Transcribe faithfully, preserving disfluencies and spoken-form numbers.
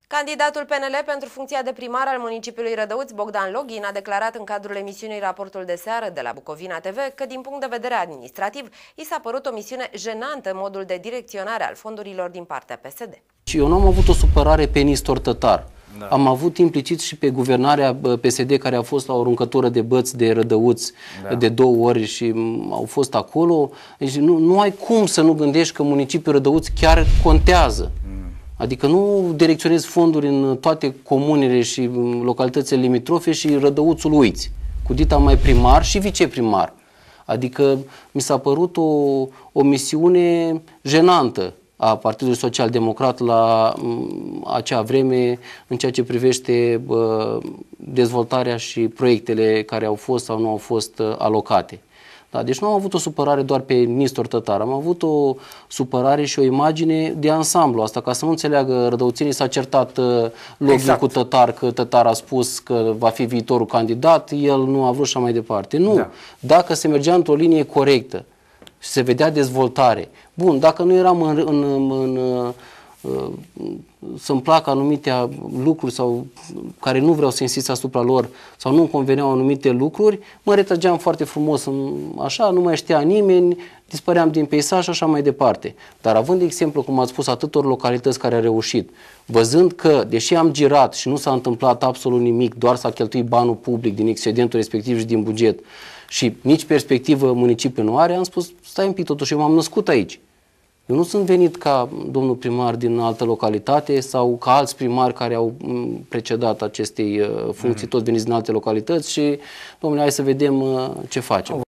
Candidatul P N L pentru funcția de primar al municipiului Rădăuți, Bogdan Login, a declarat în cadrul emisiunii Raportul de seară de la Bucovina T V că, din punct de vedere administrativ, i s-a părut o misiune jenantă în modul de direcționare al fondurilor din partea P S D. Și eu nu am avut o supărare pe Nistor Tătar. Da. Am avut implicit și pe guvernarea P S D, care a fost la o aruncătură de băți de Rădăuți, da, de două ori și au fost acolo. Deci nu, nu ai cum să nu gândești că municipiul Rădăuți chiar contează. Mm. Adică nu direcționezi fonduri în toate comunele și localitățile limitrofe și Rădăuțul uiți. Cu dita mai primar și viceprimar. Adică mi s-a părut o, o misiune jenantă a Partidului Social Democrat la acea vreme în ceea ce privește bă, dezvoltarea și proiectele care au fost sau nu au fost alocate. Da, deci nu am avut o supărare doar pe Nistor Tătar, am avut o supărare și o imagine de ansamblu. Asta, ca să nu înțeleagă rădăuțenii, s-a certat uh, Login exact. cu Tătar, că Tătar a spus că va fi viitorul candidat, el nu a vrut și mai departe. Nu, da. Dacă se mergea într-o linie corectă și se vedea dezvoltare, bun, dacă nu eram în, în, în, în uh, să-mi placă anumite lucruri sau care nu vreau să insist asupra lor sau nu-mi conveneau anumite lucruri, mă retrăgeam foarte frumos în, așa, nu mai știa nimeni, dispăream din peisaj și așa mai departe. Dar având exemplu, cum ați spus, atâtor localități care au reușit, văzând că, deși am girat și nu s-a întâmplat absolut nimic, doar s-a cheltuit banul public din excedentul respectiv și din buget și nici perspectivă municipiul nu are, am spus, stai un pic, totuși eu m-am născut aici. Eu nu sunt venit ca domnul primar din altă localitate sau ca alți primari care au precedat acestei funcții, mm-hmm. toți veniți din alte localități și, domnule, hai să vedem ce facem.